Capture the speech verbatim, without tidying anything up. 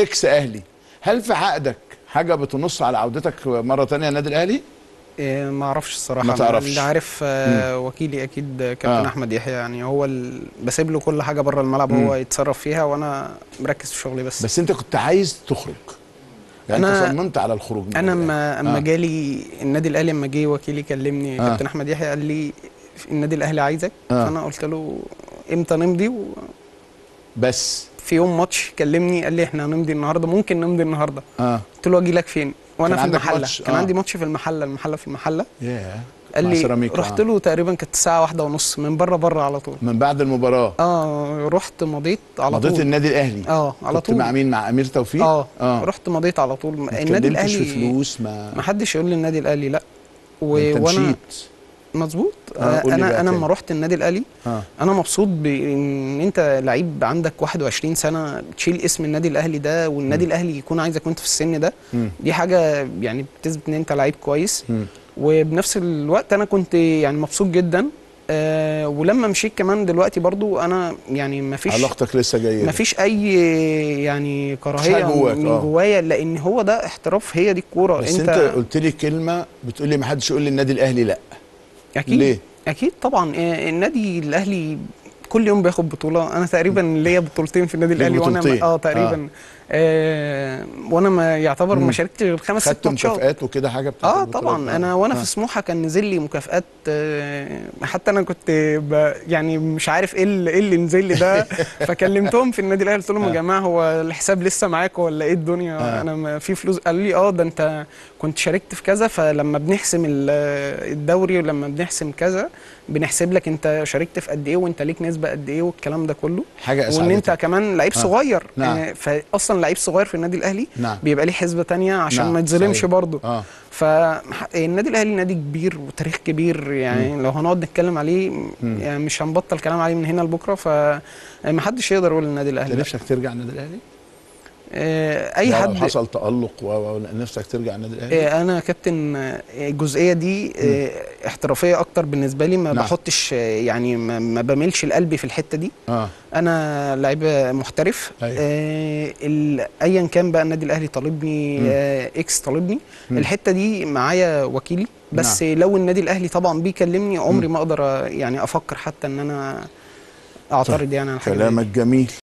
اكس اهلي، هل في عقدك حاجه بتنص على عودتك مره ثانيه النادي الاهلي؟ إيه ما اعرفش الصراحه. ما تعرفش. اللي عارف آه وكيلي اكيد كابتن آه. احمد يحيى، يعني هو ال... بسيب له كل حاجه بره الملعب، مم. هو يتصرف فيها وانا مركز في شغلي بس. بس انت كنت عايز تخرج، يعني أنا انت صممت على الخروج. انا اما اما آه. جالي النادي الاهلي، اما جه وكيلي كلمني آه. كابتن احمد يحيى قال لي النادي الاهلي عايزك، آه. فانا قلت له امتى نمضي و... بس في يوم ماتش كلمني قال لي احنا هنمضي النهارده، ممكن نمضي النهارده. اه قلت له اجي لك فين؟ وانا في المحله، كان آه. عندي ماتش في المحله، المحله في المحله. ياه قال لي رحت له تقريبا كانت الساعه واحدة ونص، من بره بره على طول، من بعد المباراه. اه رحت مضيت على مضيت طول. مضيت النادي الاهلي اه على طول. كنت مع مين؟ مع امير توفيق. اه, آه. رحت مضيت على طول. النادي الاهلي في فلوس، ما ما حدش يقول لي النادي الاهلي لا. و... وانا مظبوط. آه انا انا لما رحت النادي الاهلي آه. انا مبسوط بان انت لعيب عندك واحد وعشرين سنه تشيل اسم النادي الاهلي ده، والنادي م. الاهلي يكون عايزك وانت في السن ده. م. دي حاجه يعني بتثبت ان انت لعيب كويس. م. وبنفس الوقت انا كنت يعني مبسوط جدا. آه ولما مشيت كمان دلوقتي برضو انا يعني ما فيش علاقتك لسه جيده، ما فيش اي يعني كراهيه من آه. جوايا، لان هو ده احتراف، هي دي الكوره. بس انت, انت قلت لي كلمه بتقول لي ما حدش يقول لي النادي الاهلي لا. اكيد ليه؟ اكيد طبعا. النادي الاهلي كل يوم بياخد بطوله، انا تقريبا ليا بطولتين في النادي الاهلي، وانا اه تقريبا آه. آه وانا ما يعتبر ما شاركتش غير خمس ست ماتشات. خدت مكافآت وكده حاجه بتاعت اه طبعا. انا وانا آه. في سموحه كان نزل لي مكافآت، آه حتى انا كنت يعني مش عارف ايه اللي, إيه اللي نزل لي ده. فكلمتهم في النادي الاهلي قلت لهم يا آه. جماعه هو الحساب لسه معاكم ولا ايه الدنيا؟ آه. انا ما في فلوس. قالوا لي اه ده انت كنت شاركت في كذا، فلما بنحسم الدوري ولما بنحسم كذا بنحسب لك انت شاركت في قد ايه وانت ليك نسبه قد ايه والكلام ده كله. حاجه اسعدتك. وان انت كمان لعيب آه. صغير. نعم. يعني فاصلا لعيب صغير في النادي الاهلي نعم. بيبقى ليه حسبه ثانيه عشان نعم. ما يتظلمش برضه. آه. فالنادي الاهلي نادي كبير وتاريخ كبير، يعني م. لو هنقعد نتكلم عليه يعني مش هنبطل كلام عليه من هنا لبكره، فما حدش يقدر يقول النادي الاهلي. انت نفسك ترجع النادي الاهلي؟ آه اي حد لو حصل تألق ونفسك ترجع النادي الاهلي؟ آه انا كابتن الجزئيه دي آه احترافيه اكتر بالنسبه لي، ما نعم. بحطش يعني ما, ما بميلش لقلبي في الحته دي. آه. انا لعيب محترف. أيوه. آه ايا كان بقى النادي الاهلي طالبني آه اكس طالبني، م. الحته دي معايا وكيلي، بس نعم. لو النادي الاهلي طبعا بيكلمني عمري م. ما اقدر يعني افكر حتى ان انا اعترض. يعني على حاجه. كلامك جميل.